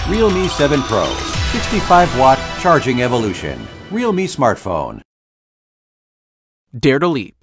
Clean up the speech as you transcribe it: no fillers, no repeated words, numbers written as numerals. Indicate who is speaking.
Speaker 1: Realme 7 Pro, 65-watt charging evolution. Realme smartphone.
Speaker 2: Dare to leap.